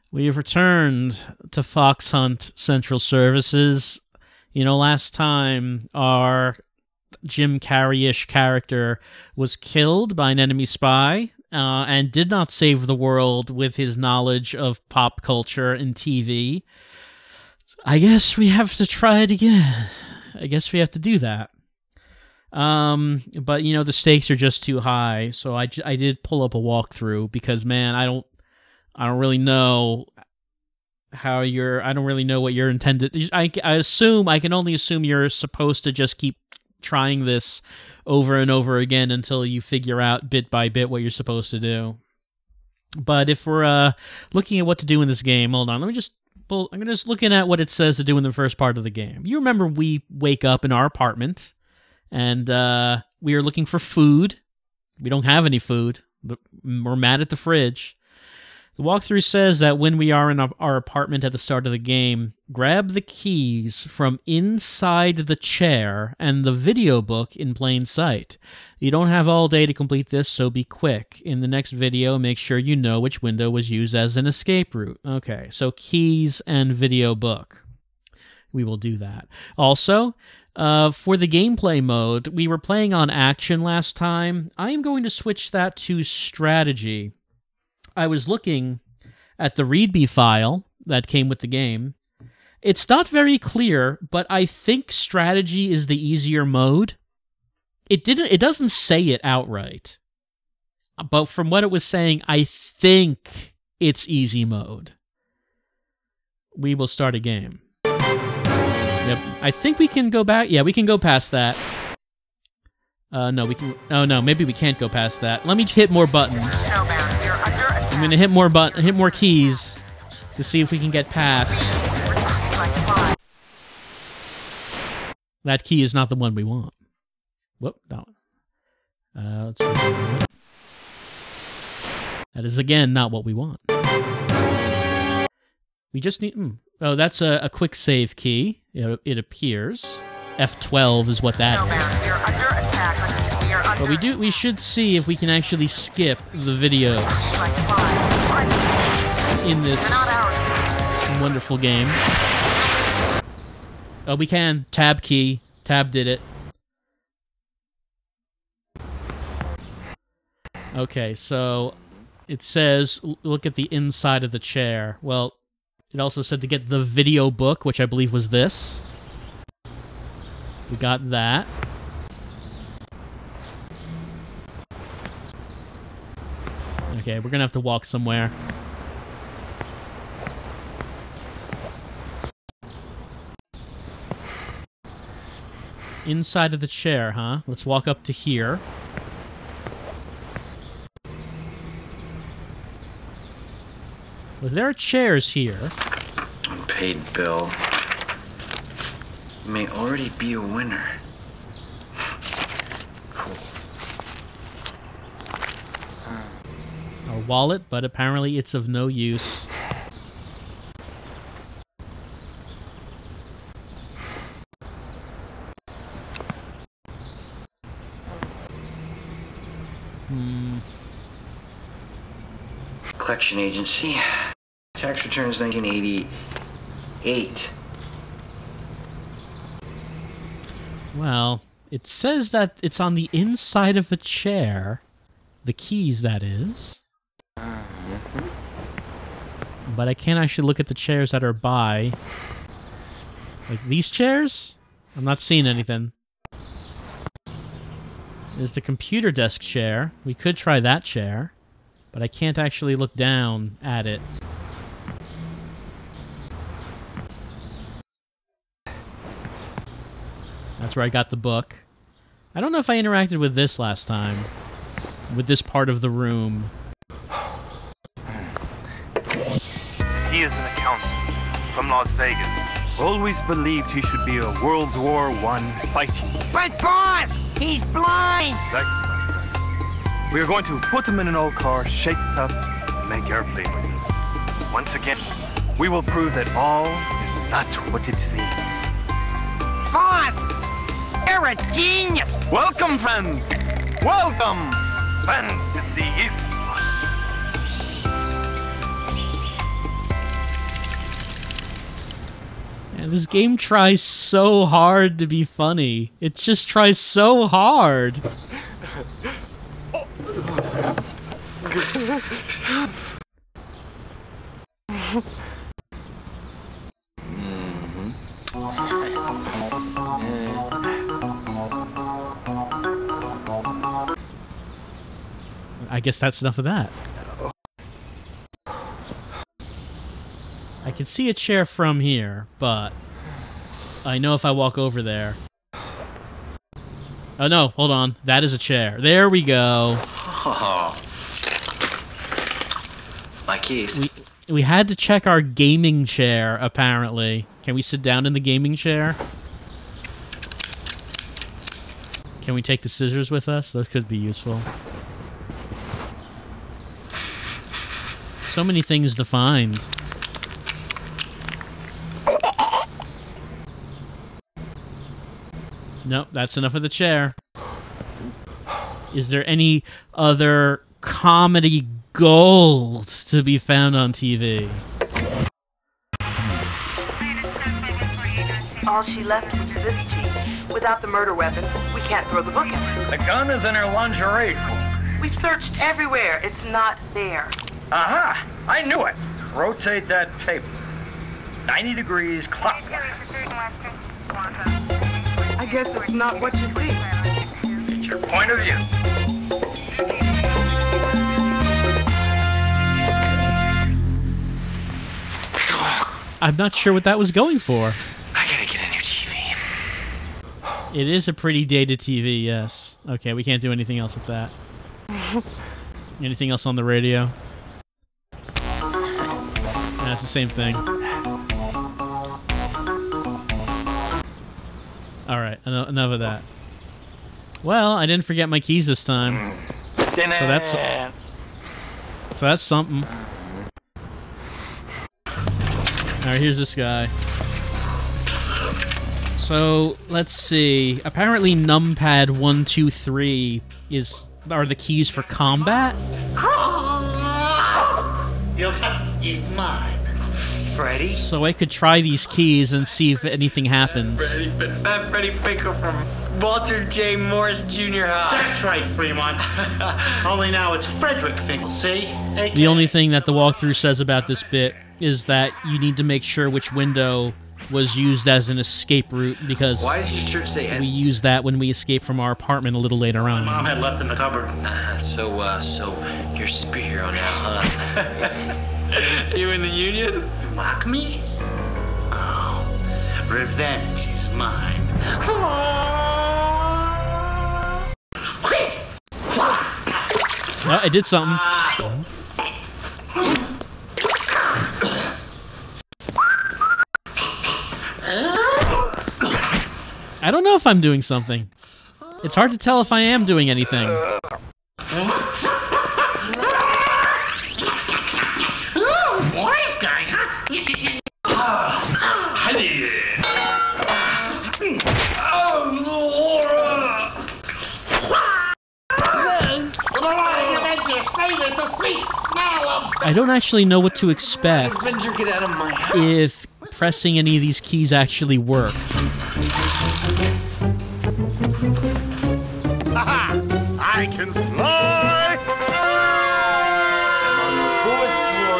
We have returned to Fox Hunt Central Services. You know, last time our Jim Carrey-ish character was killed by an enemy spy and did not save the world with his knowledge of pop culture and TV. I guess we have to try it again. I guess we have to do that. But, you know, the stakes are just too high, so I did pull up a walkthrough because, man, I don't really know how I don't really know what you're intended. I can only assume you're supposed to just keep trying this over and over again until you figure out bit by bit what you're supposed to do. But if we're looking at what to do in this game, hold on, I'm just looking at what it says to do in the first part of the game. You remember we wake up in our apartment and we are looking for food. We don't have any food. We're mad at the fridge. The walkthrough says that when we are in our apartment at the start of the game, grab the keys from inside the chair and the video book in plain sight. You don't have all day to complete this, so be quick. In the next video, make sure you know which window was used as an escape route. Okay, so keys and video book. We will do that. Also, for the gameplay mode, we were playing on action last time. I am going to switch that to strategy. I was looking at the README file that came with the game. It's not very clear, but I think strategy is the easier mode. It doesn't say it outright. But from what it was saying, I think it's easy mode. We will start a game. Yep. I think we can go back. Yeah, we can go past that. No, we can. Oh no, maybe we can't go past that. Let me hit more buttons. I'm gonna hit more keys to see if we can get past. That key is not the one we want. Whoop, that one. Let's that is again not what we want. We just need. Oh, that's a quick save key. It appears. F12 is what that is. But we should see if we can actually skip the videos in this wonderful game. Oh, we can. Tab key. Tab did it. Okay, so it says look at the inside of the chair. Well, it also said to get the video book, which I believe was this. We got that. Okay, we're gonna have to walk somewhere. Inside of the chair, huh? Let's walk up to here. Well, there are chairs here. Unpaid bill. You may already be a winner. Cool. Our wallet, but apparently it's of no use. Collection agency. Tax returns 1988. Well, it says that it's on the inside of a chair. The keys, that is. But I can't actually look at the chairs that are by. Like these chairs? I'm not seeing anything. There's the computer desk chair. We could try that chair. But I can't actually look down at it. That's where I got the book. I don't know if I interacted with this last time. With this part of the room. He is an accountant from Las Vegas. Always believed he should be a World War I fighting. But boss, he's blind! Exactly. We are going to put him in an old car, shake it up, and make airplane with him. Once again, we will prove that all is not what it seems. Boss, you're a genius! Welcome, friends! Welcome! Fantasy is fun. And this game tries so hard to be funny. It just tries so hard. I guess that's enough of that. I can see a chair from here, but I know if I walk over there... Oh no, hold on. That is a chair. There we go. Oh. My keys. We had to check our gaming chair, apparently. Can we sit down in the gaming chair? Can we take the scissors with us? Those could be useful. So many things to find. Nope, that's enough of the chair. Is there any other comedy gold to be found on TV? All she left was this cheek. Without the murder weapon, we can't throw the book at her. The gun is in her lingerie drawer. We've searched everywhere. It's not there. Aha! I knew it. Rotate that tape. 90 degrees clockwise. I guess it's not what you think. It's your point of view. I'm not sure what that was going for. I gotta get a new TV. It is a pretty dated TV, yes. Okay, we can't do anything else with that. Anything else on the radio? Yeah, it's the same thing. Alright, enough of that. Well, I didn't forget my keys this time. So that's something. Alright, here's this guy. So, let's see. Apparently numpad 1, 2, 3 are the keys for combat? Your butt is mine. Freddy? So I could try these keys and see if anything happens. Freddy Pickle from Walter J. Morris Jr. High. That's right, Fremont. Only now it's Frederick Finkel, see? The only thing that the walkthrough says about this bit is that you need to make sure which window was used as an escape route, because Why does your church say we used that when we escaped from our apartment a little later on. Mom had left in the cupboard. So you're a superhero now, huh? You in the Union? You mock me? Oh, revenge is mine. Oh, I did something. I don't know if I'm doing something. It's hard to tell if I am doing anything. I don't actually know what to expect Get out of my house. if pressing any of these keys actually worked. I can fly! I'm on the fourth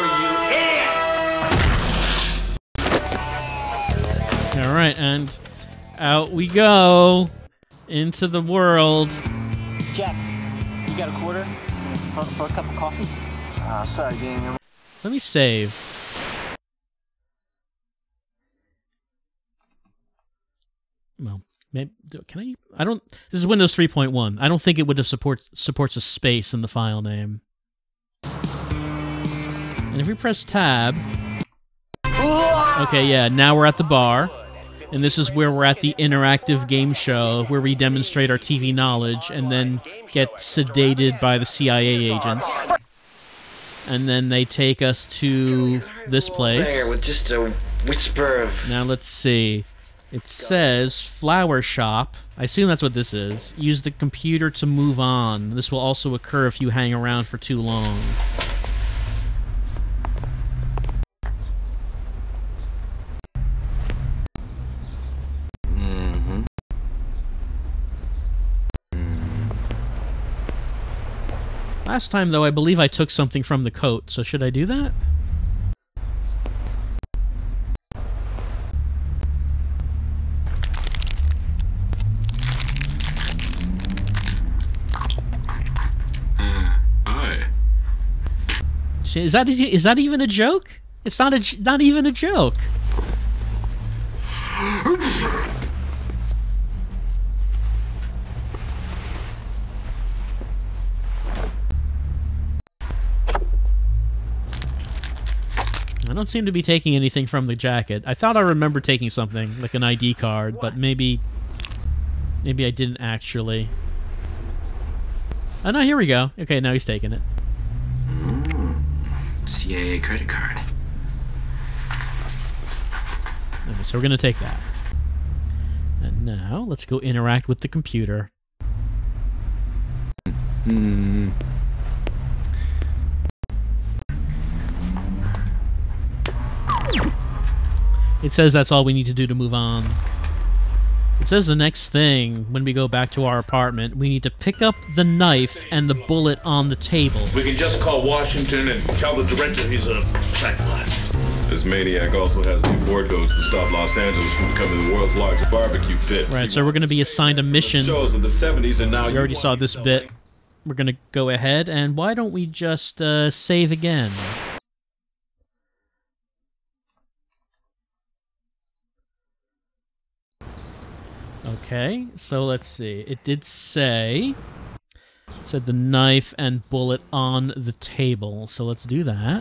floor, you idiot! Alright, and out we go into the world. Jack, you got a quarter for a cup of coffee? Sorry, gang. Let me save. Well, maybe, can I? I don't. This is Windows 3.1. I don't think it would have supports a space in the file name. And if we press tab, okay, yeah. Now we're at the bar, and this is where we're at the interactive game show where we demonstrate our TV knowledge and then get sedated by the CIA agents. And then they take us to this place. There with just a whisper of... Now let's see. It says flower shop. I assume that's what this is. Use the computer to move on. This will also occur if you hang around for too long. Last time, though, I believe I took something from the coat, so should I do that? Hi. Is that even a joke? It's not even a joke. I don't seem to be taking anything from the jacket. I thought I remember taking something, like an ID card, but maybe I didn't actually. Oh no, here we go. Okay, now he's taking it. CIA credit card. Okay, so we're gonna take that. And now, let's go interact with the computer. It says that's all we need to do to move on. It says the next thing, when we go back to our apartment, we need to pick up the knife and the bullet on the table. We can just call Washington and tell the director he's a psychopath. This maniac also has the award codes to stop Los Angeles from becoming the world's largest barbecue pit. Right, so we're going to be assigned a mission. Shows of the 70s and now we already saw this bit. We're going to go ahead, and why don't we just save again? Okay, so let's see. It did say... It said the knife and bullet on the table, so let's do that.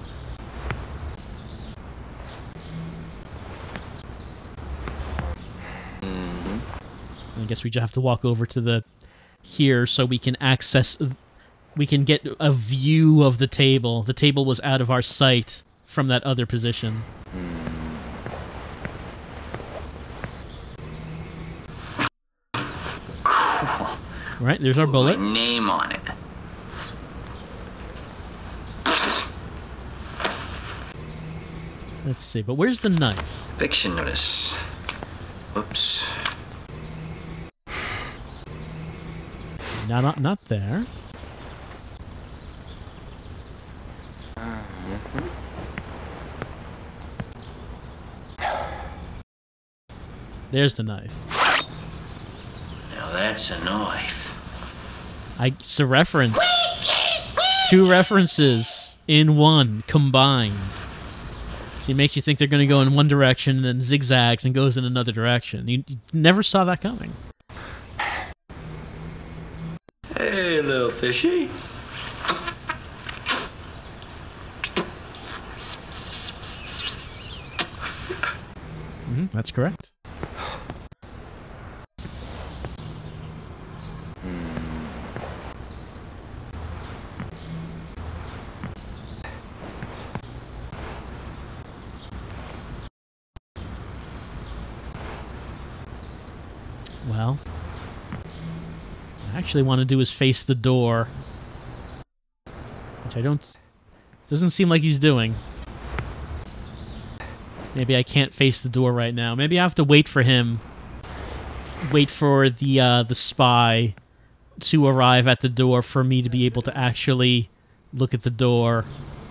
I guess we just have to walk over to the... here so we can access... We can get a view of the table. The table was out of our sight from that other position. Right, there's our bullet. My name on it. Let's see, but where's the knife? Eviction notice. Whoops. Not there. There's the knife. Now that's a knife. It's a reference. It's two references in one, combined. So it makes you think they're going to go in one direction and then zigzags and goes in another direction. You never saw that coming. Hey, little fishy. That's correct. Well, I actually want to do is face the door, which doesn't seem like he's doing. Maybe I can't face the door right now. Maybe I have to wait for him. Wait for the spy to arrive at the door for me to be able to actually look at the door.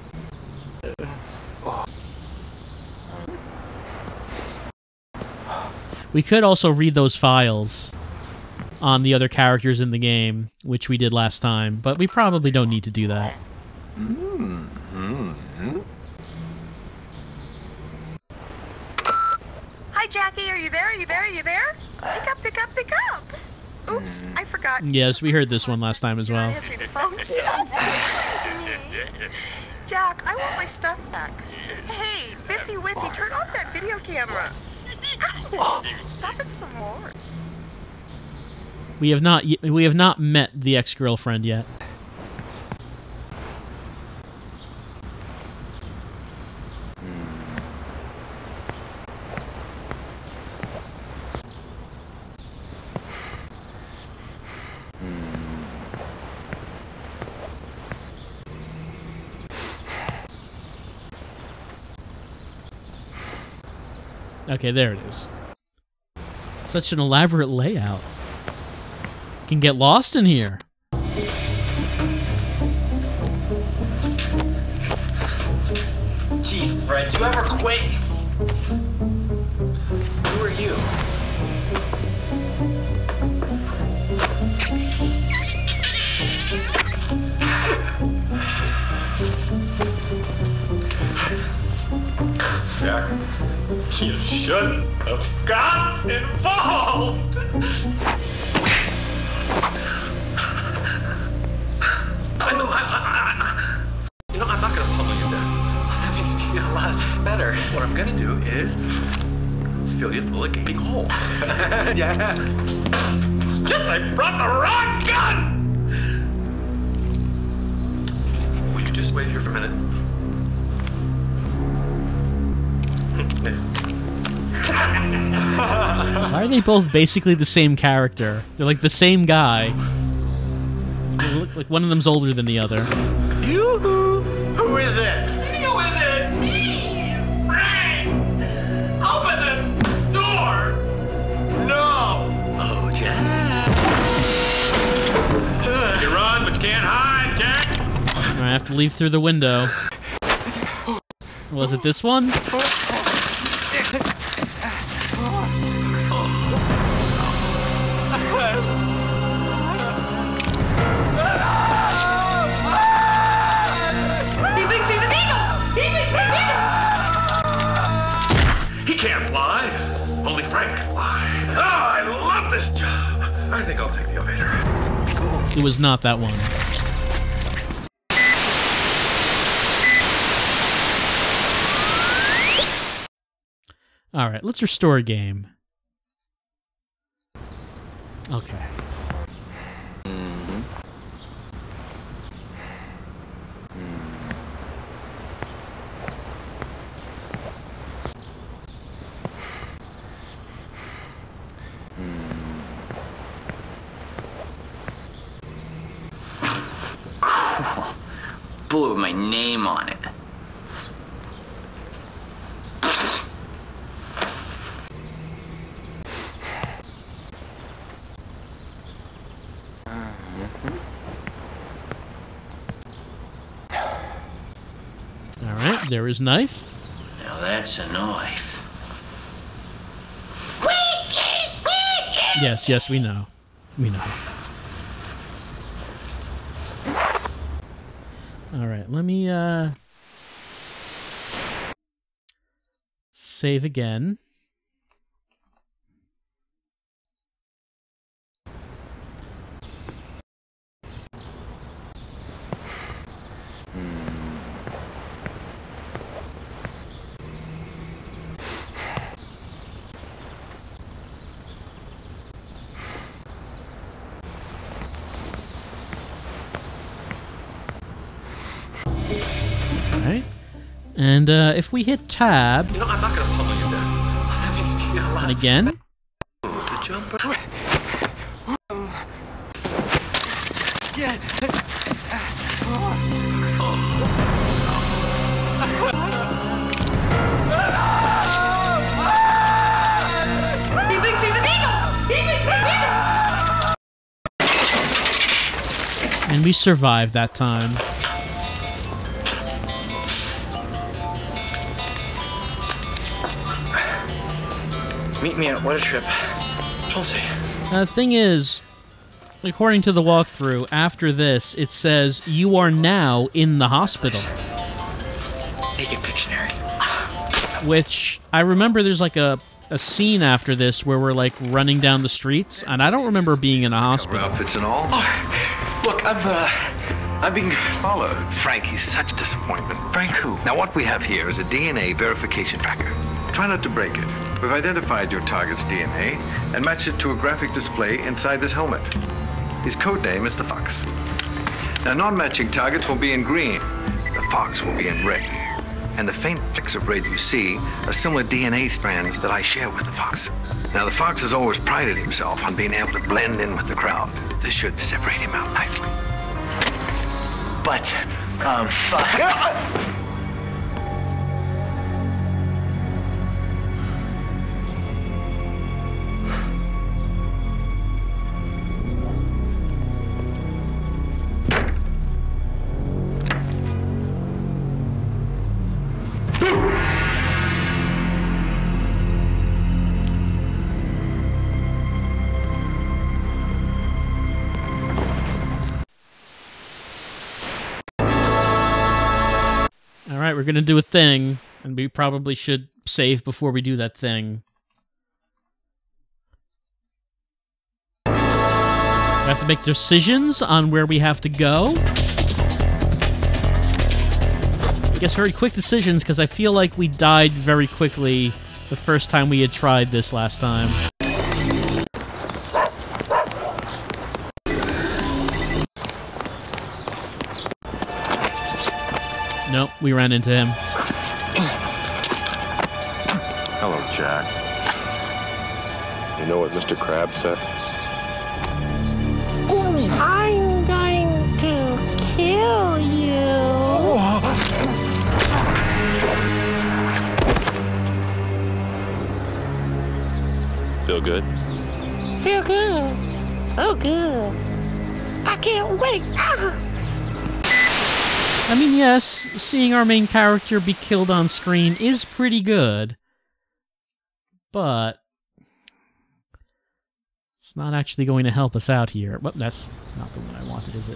We could also read those files on the other characters in the game, which we did last time, but we probably don't need to do that. Hi, Jackie. Are you there? Are you there? Are you there? Pick up, pick up, pick up. Oops, I forgot. Yes, we heard this one last time as well. Answering the phone. Stop. Jack, I want my stuff back. Hey, Biffy Whiffy, turn off that video camera. Stop it some more. We have not met the ex-girlfriend yet. Okay, there it is. Such an elaborate layout. Can get lost in here. you ever quit? Who are you? Jack, you shouldn't have got involved. You know, I'm not gonna pummel you down. That makes me feel a lot better. What I'm gonna do is fill you full of gaping holes. Yeah. It's just I brought the wrong gun. Will you just wait here for a minute? Why are they both basically the same character? They're like the same guy. They look like one of them's older than the other. Yoo-hoo! Who is it? Who is it? Me, Frank. Open the door. No! Oh, Jack. You run, but you can't hide, Jack. I have to leave through the window. Was it this one? He thinks he's an eagle. He thinks he's an eagle. He can't fly. Only Frank can fly. Oh, I love this job. I think I'll take the elevator. It was not that one. Alright, let's restore game. Okay. Cool. Bullet with my name on it. Alright, there is knife. Now that's a knife. Yes, yes, we know. We know. Alright, let me, save again. Alright. And if we hit tab, You know, I'm not gonna pummel you down. That makes me feel a lot and again, To jump. He thinks he's an eagle. He thinks he's an eagle. and we survived that time. Meet me at What a Trip. Chelsea. Thing is, according to the walkthrough, after this, it says, you are now in the hospital. Make it Pictionary. Which, I remember there's like a scene after this where we're like running down the streets, and I don't remember being in a hospital. Outfits and all. Look, I'm being followed. Frank, he's such a disappointment. Frank who? Now what we have here is a DNA verification tracker. Try not to break it. We've identified your target's DNA and matched it to a graphic display inside this helmet. His code name is the Fox. Now non-matching targets will be in green. The Fox will be in red. And the faint flecks of red you see are similar DNA strands that I share with the Fox. Now the Fox has always prided himself on being able to blend in with the crowd. This should separate him out nicely. But, Alright, we're gonna do a thing, and we probably should save before we do that thing. We have to make decisions on where we have to go. I guess very quick decisions, because I feel like we died very quickly the first time we had tried this last time. Nope, we ran into him. Hello, Jack. You know what Mr. Krabs said? I'm going to kill you. Feel good? Feel good. So good. I can't wait. I mean, yes, seeing our main character be killed on screen is pretty good, but it's not actually going to help us out here. Well, that's not the one I wanted, is it?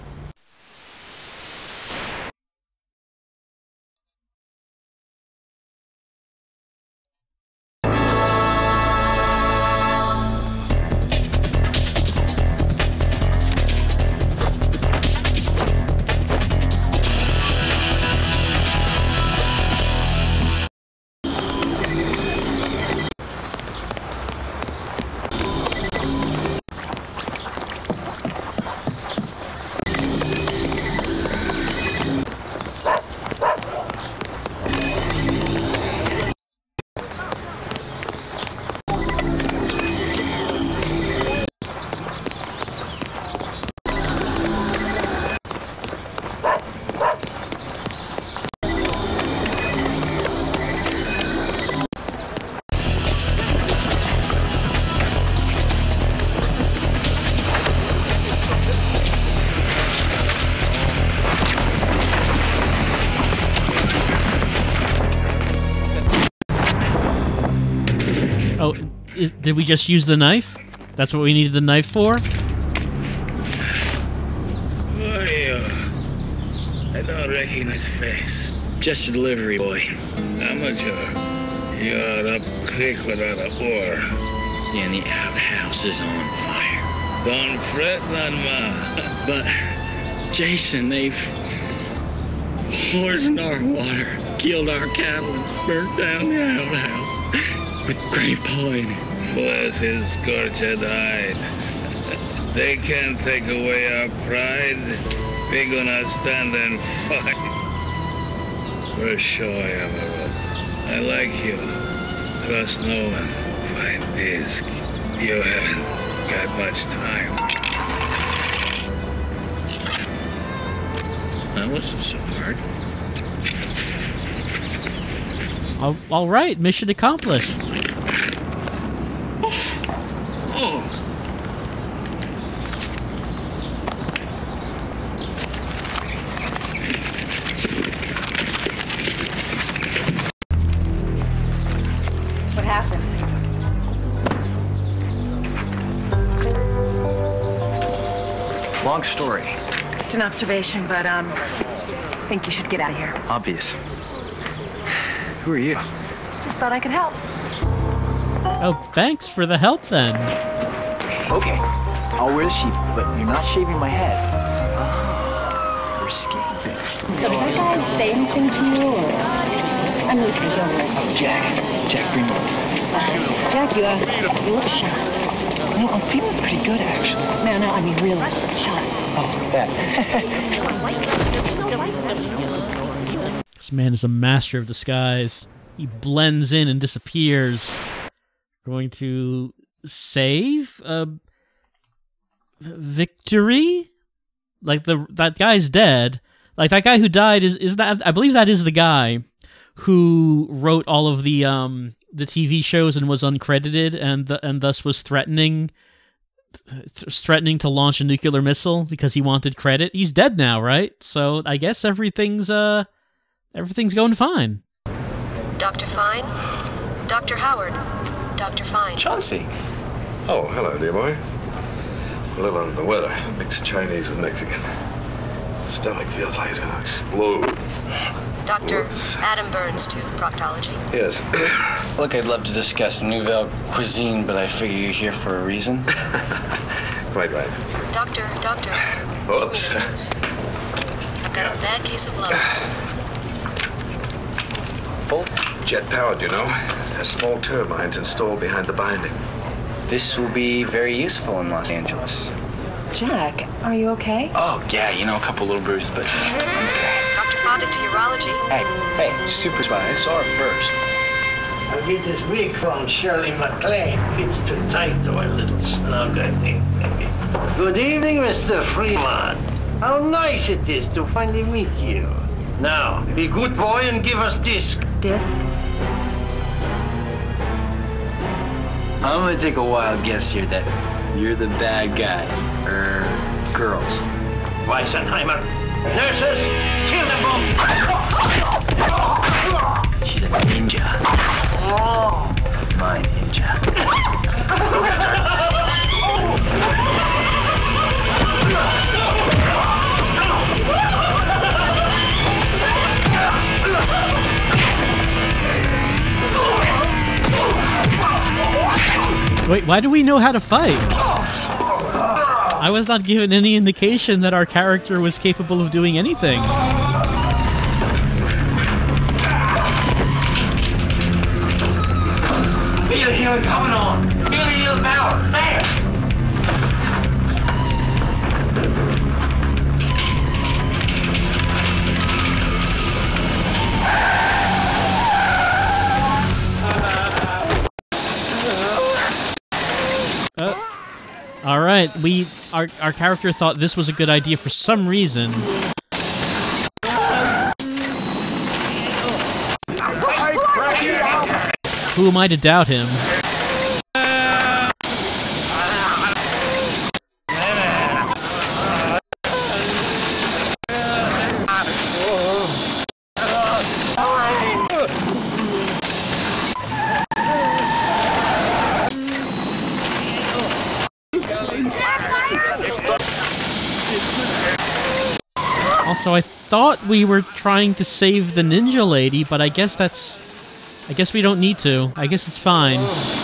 Oh, did we just use the knife? That's what we needed the knife for? I don't recognize face. Just a delivery boy. Amateur. You're up creek without a oar. And the outhouse is on fire. Don't fret, Ma. But, Jason, they've poisoned our water, killed our cattle, and burnt down the outhouse with grape pollen. Bless his scorched hide. They can't take away our pride. We're gonna stand and fight. We're sure, Emerald. I like you. Trust no one. Find peace. You haven't got much time. That wasn't so hard. All right, mission accomplished. Oh. What happened? Long story. Just an observation, but I think you should get out of here. Obvious. Who are you? Just thought I could help. Oh, thanks for the help then. Okay, I'll wear the sheep, but you're not shaving my head. Ah, you're escaping. So did that guy say anything to you, or... I'm Lucy, don't worry. Oh, Jack, bring me. Jack, you look shot. No, I'm feeling pretty good, actually. No, I mean really shot. Oh, that. This man is a master of disguise. He blends in and disappears. Going to save a victory? Like that guy's dead. Like that guy who died is that, I believe that is the guy who wrote all of the TV shows and was uncredited and thus was threatening to launch a nuclear missile because he wanted credit. He's dead now, right? So I guess everything's going fine. Dr. Fine? Dr. Howard? Dr. Fine. Chauncey. Oh, hello, dear boy. A little under the weather. Mixed Chinese with Mexican. Stomach feels like it's gonna explode. Dr. Adam Burns to proctology. Yes. Look, I'd love to discuss Nouvelle cuisine, but I figure you're here for a reason. Quite right. Doctor. Oops. I've got a bad case of love. Jet powered, you know. Has small turbines installed behind the binding. This will be very useful in Los Angeles. Jack, are you okay? Oh, yeah, you know, a couple little bruises, but I'm okay. Dr. Fosdick to urology. Hey, super spy, I saw her first. I'll get this wig from Shirley MacLaine. It's too tight to a little snug, I think. Good evening, Mr. Freeman. How nice it is to finally meet you. Now, be good boy and give us disc. Disc? I'm gonna take a wild guess here that you're the bad guys, girls. Weisenheimer. Nurses, kill them both. She's a ninja. My ninja. Wait, why do we know how to fight? I was not given any indication that our character was capable of doing anything. Feel healing coming on. Feel healing power. Fast. All right, our character thought this was a good idea for some reason. Who am I to doubt him? Also, I thought we were trying to save the ninja lady, but I guess we don't need to. I guess it's fine.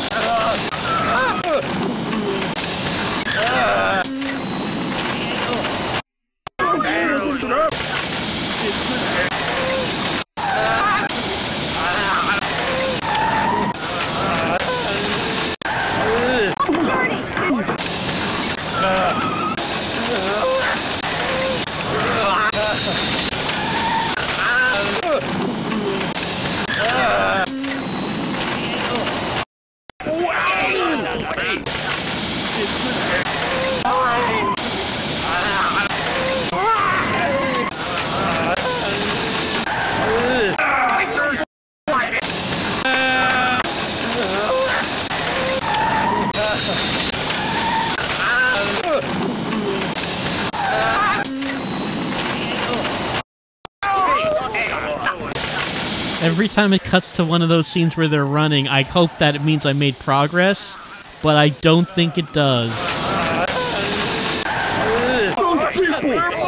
Every time it cuts to one of those scenes where they're running, I hope that it means I made progress, but I don't think it does. Those people!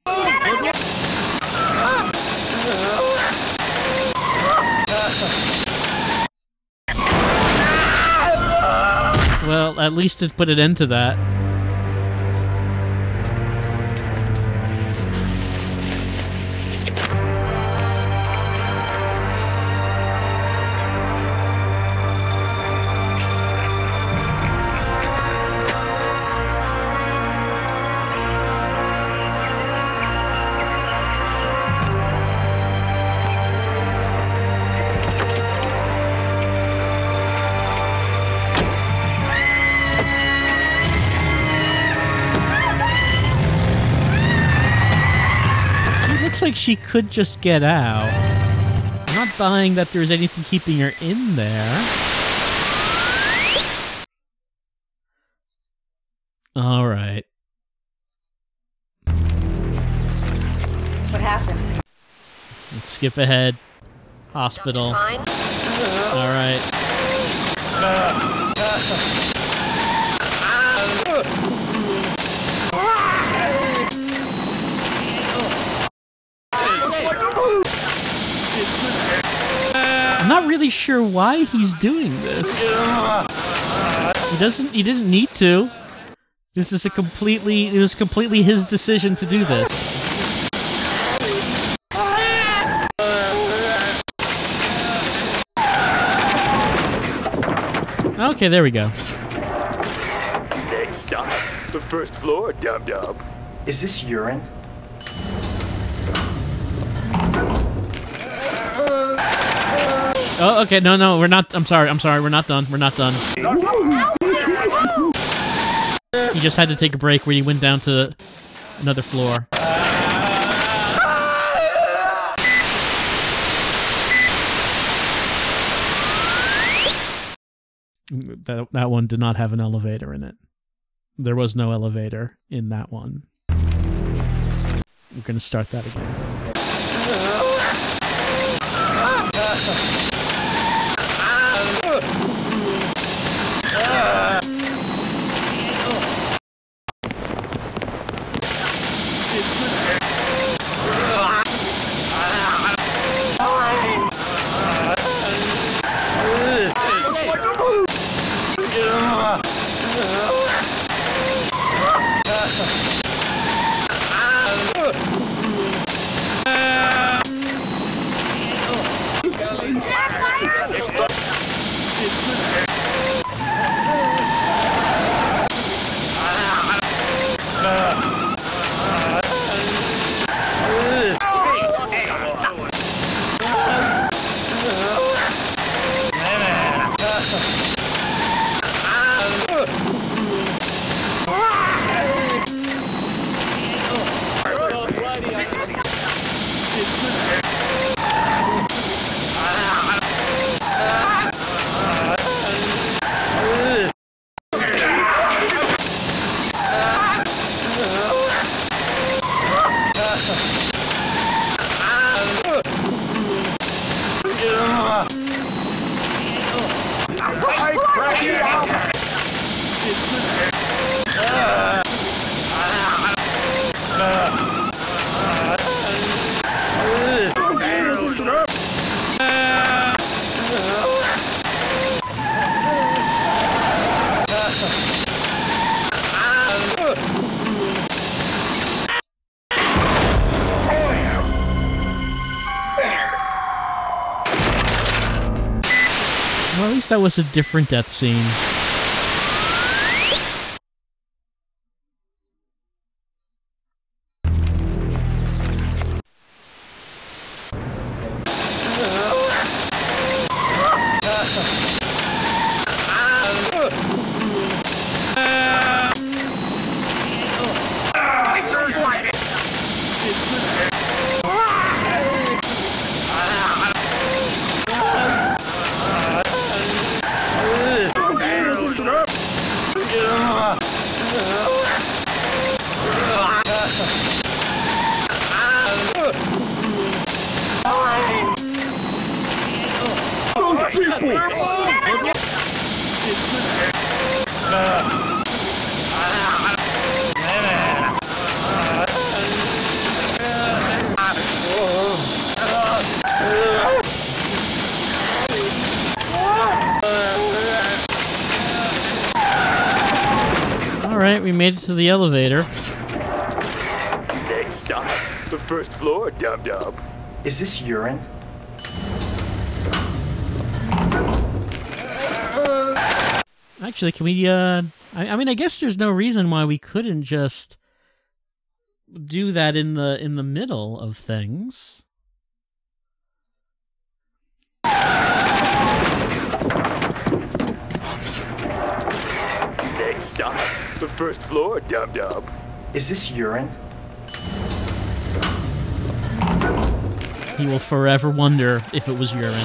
Well, at least it put an end to that. Like she could just get out. I'm not buying that there's anything keeping her in there. All right. What happened? Let's skip ahead. Hospital. All right. really sure why he's doing this. He didn't need to. It was completely his decision to do this. Okay, there we go. Next stop, the first floor, dum-dum. Is this urine? Oh, okay, no, we're not. I'm sorry, we're not done. We're not done. He just had to take a break where he went down to another floor. That one did not have an elevator in it. There was no elevator in that one. We're gonna start that again. Well, at least that was a different death scene. Alright, we made it to the elevator. Next stop, the first floor, dum-dum. Is this urine? Actually, can we, I mean, I guess there's no reason why we couldn't just do that in the middle of things. Next stop, the first floor, dum-dum. Is this urine? He will forever wonder if it was urine.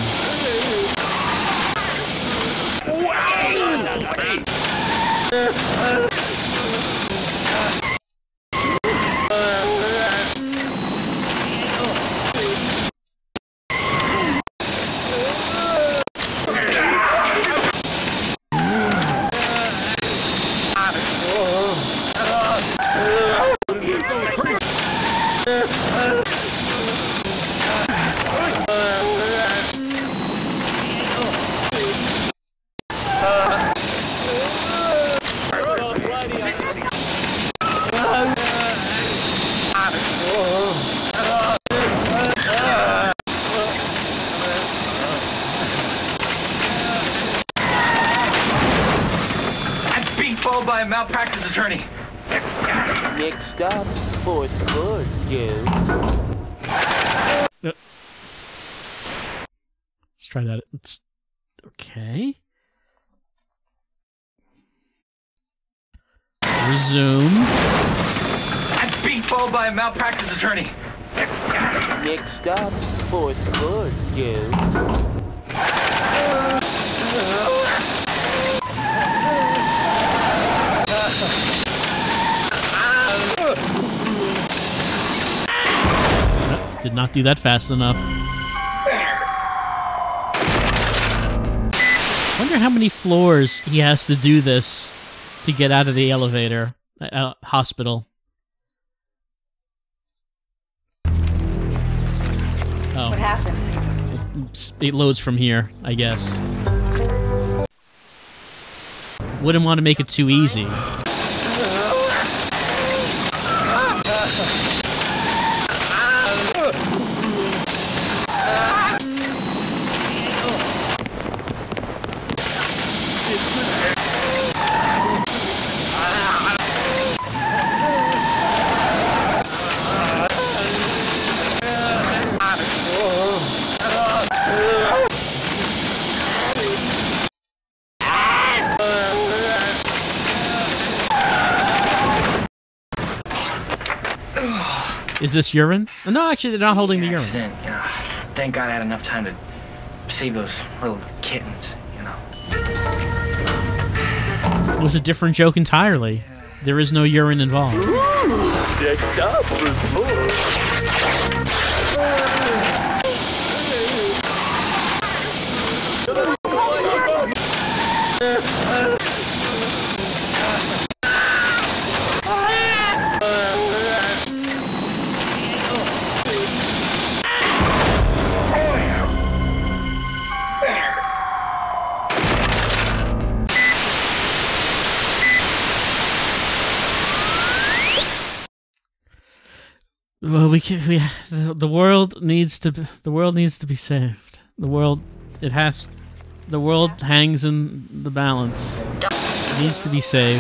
I'm being followed by a malpractice attorney. Next up, fourth floor, Joe. Let's try that. It's okay. Resume. I'm being followed by a malpractice attorney. Next up, fourth floor, Joe. Did not do that fast enough. Wonder how many floors he has to do this to get out of the elevator. Hospital. Oh. What happened? It loads from here, I guess. Wouldn't want to make it too easy. Is this urine? No, actually, they're not holding the urine. Accident, you know. Thank God I had enough time to save those little kittens, you know. It was a different joke entirely. There is no urine involved. Next up, fourth floor. Well, the world needs to be saved. The world hangs in the balance. It needs to be saved.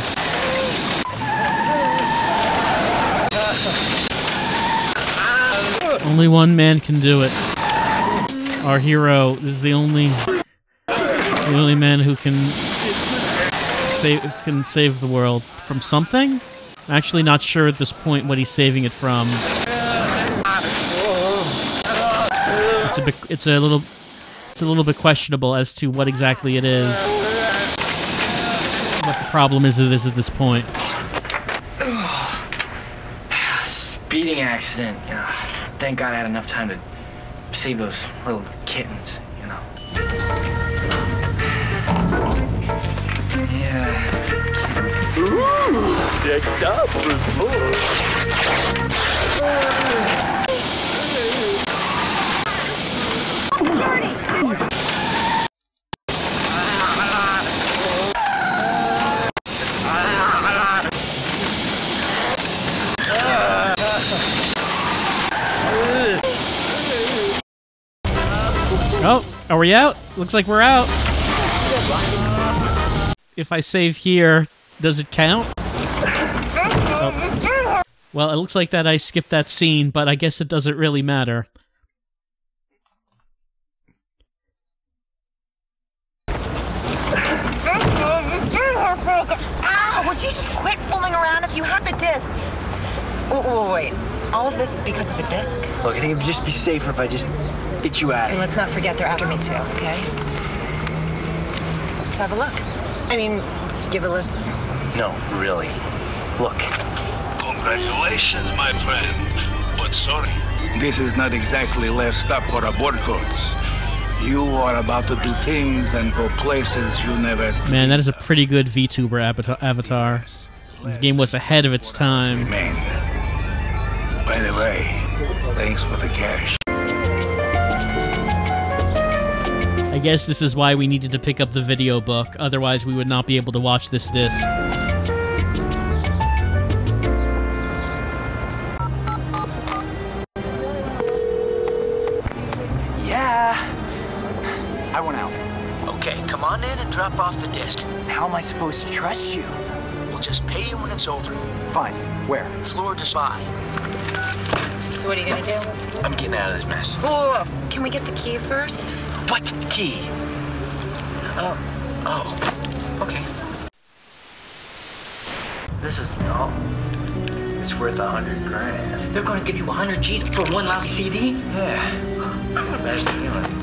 Only one man can do it. Our hero is the only man who can save the world from something. I'm actually not sure at this point what he's saving it from. It's a little bit questionable as to what exactly it is. What the problem is at this point. Speeding accident, you know. Thank God I had enough time to save those little kittens, you know. Yeah. Next up, fourth floor. Oh, are we out? Looks like we're out. If I save here, does it count? Oh. Well, it looks like that I skipped that scene, but I guess it doesn't really matter. Ow! Would you just quit fooling around if you had the disc? Wait. All of this is because of the disc? Look, I think it would just be safer if I just get you out of And here. let's not forget they're after me too, okay? Let's have a look. I mean, give a listen. No, really. Look. Congratulations, my friend. But sorry, this is not exactly last stop for abort codes. You are about to do things and go places you never... Man, that is a pretty good VTuber avatar. This game was ahead of its time. By the way, thanks for the cash. I guess this is why we needed to pick up the video book, otherwise we would not be able to watch this disc. drop off the disc. How am I supposed to trust you? We'll just pay you when it's over. Fine. Where? Floor to spy. So what are you gonna do? I'm getting out of this mess. Whoa, can we get the key first? What key? Okay. This is no. It's worth 100 grand. They're gonna give you 100 G's for one lousy CD? Yeah. Not a bad feeling.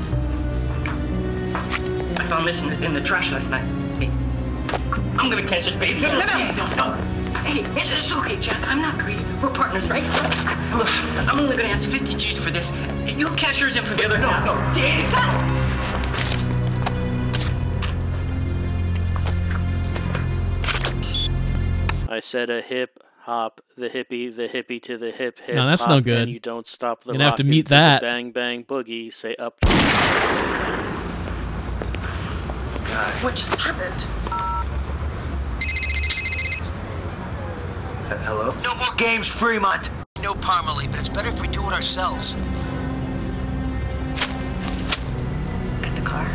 I found this in the trash last night. Hey, I'm gonna catch this baby. No. Hey, it's okay, Jack. I'm not greedy. We're partners, right? Look, I'm only gonna ask 50 G's for this. You cash yours in for the other. No, Dave. I said a hip hop, the hippie to the hip hip. No, that's hop, no good. And you don't stop the You're gonna have to rockin' mute the that. Bang bang boogie. Say up. What just happened? Hello? No more games, Fremont. No Parmalee, but it's better if we do it ourselves. Get the car.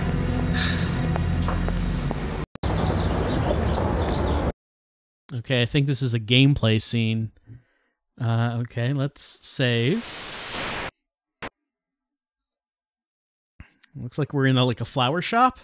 Okay, I think this is a gameplay scene. Okay, let's save. Looks like we're in like a flower shop.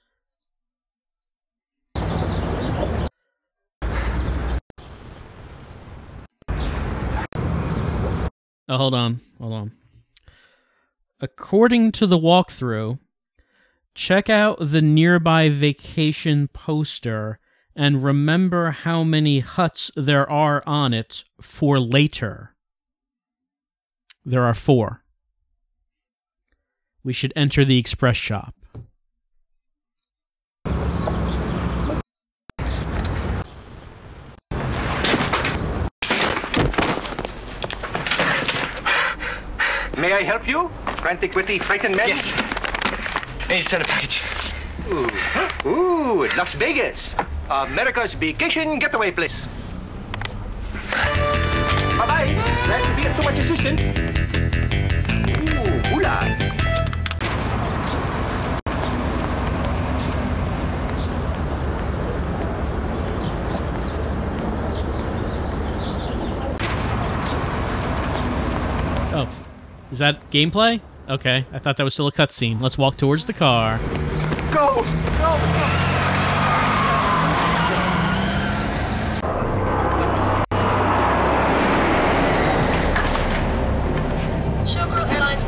Oh, hold on. According to the walkthrough, check out the nearby vacation poster and remember how many huts there are on it for later. There are 4. We should enter the express shop. May I help you? Frantic, witty, frightened men? Yes. I need to send a package. Ooh, Las Vegas. America's vacation getaway place. Bye-bye. Glad to be of too much assistance. Ooh, hula. Oh, is that gameplay? Okay, I thought that was still a cutscene. Let's walk towards the car. Go! Showgirl Airlines.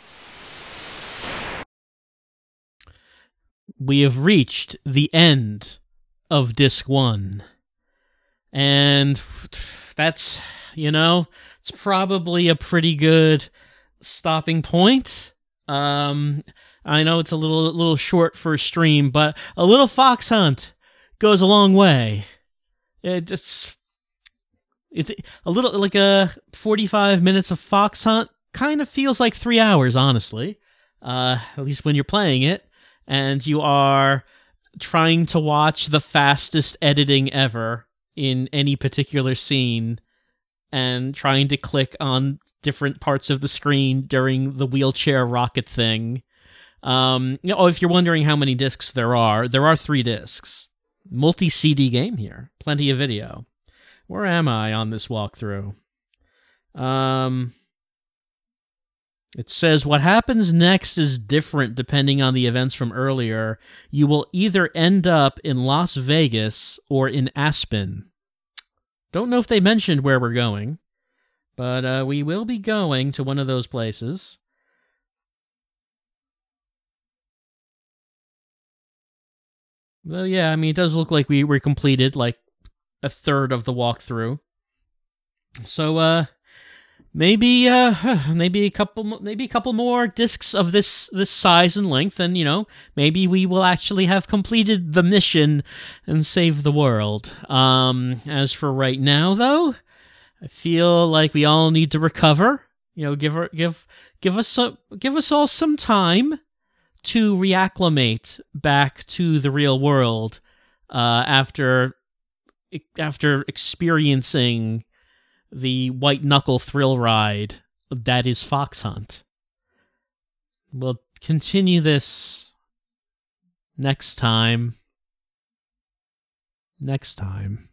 We have reached the end of Disc 1. And that's, it's probably a pretty good stopping point. I know it's a little short for a stream, but a little fox hunt goes a long way. It's a little like a 45 minutes of fox hunt kind of feels like 3 hours, honestly. At least when you're playing it and you are trying to watch the fastest editing ever in any particular scene and trying to click on different parts of the screen during the wheelchair rocket thing. If you're wondering how many discs there are 3 discs. Multi-CD game here. Plenty of video. Where am I on this walkthrough? It says what happens next is different depending on the events from earlier. You will either end up in Las Vegas or in Aspen. Don't know if they mentioned where we're going, but we will be going to one of those places. Well, yeah, I mean, it does look like we completed like a third of the walkthrough. So, maybe a couple more discs of this size and length, and maybe we will actually have completed the mission and save the world. As for right now, though, I feel like we all need to recover. Give us all some time to reacclimate back to the real world after experiencing the white knuckle thrill ride that is Fox Hunt. We'll continue this next time. next time.